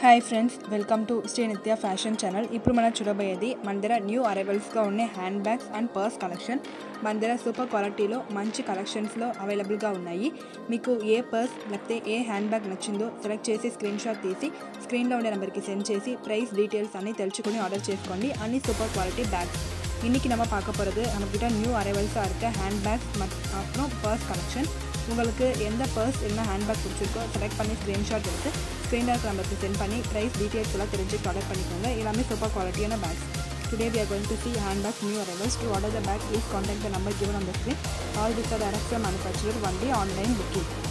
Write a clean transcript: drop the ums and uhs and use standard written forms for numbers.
Hi friends, welcome to Nithya Fashion channel. ఇప్పుడు మన చూడబోయేది మన దగ్గర న్యూ అరైవల్స్ గా ఉన్న hand bags and purse collection. మన దగ్గర సూపర్ క్వాలిటీలో మంచి కలెక్షన్స్ లో అవైలబుల్ గా ఉన్నాయి. మీకు ఏ పర్స్ లేకపోతే ఏ హ్యాండ్ బ్యాగ్ నచ్చిందో సెలెక్ట్ చేసి స్క్రీన్ షాట్ తీసి స్క్రీన్ లో ఉండే నంబర్ కి సెండ్ చేసి ప్రైస్ డీటెయిల్స్ అన్ని తెలుసుకొని ఆర్డర్ చేసుకోండి. అన్ని సూపర్ క్వాలిటీ బ్యాగ్స్. இன்னைக்கு நம்ம பார்க்க போறது நம்மகிட்ட நியூ அரைவல்ஸா இருக்க ஹேண்ட் பேக்ஸ் மற்றும் பர்ஸ் கலெக்ஷன். உங்களுக்கு எந்த பர்ஸ் இல்லைனா ஹேண்ட் பேக் பிடிச்சிருக்கோ செலக்ட் பண்ணி ஸ்க்ரீன்ஷாட் எடுத்து ஸ்க்ரீனில் நம்பருக்கு சென்ட் பண்ணி ப்ரைஸ் டீட்டெயில்ஸ் எல்லாம் தெரிஞ்சுட்டு ஆர்டர் பண்ணிக்கோங்க. எல்லாமே சூப்பர் குவாலிட்டியான bags. Today we are going to see handbags new arrivals. To order the bag, please contact the number given on the screen. All these are direct from manufacturer, only online booking.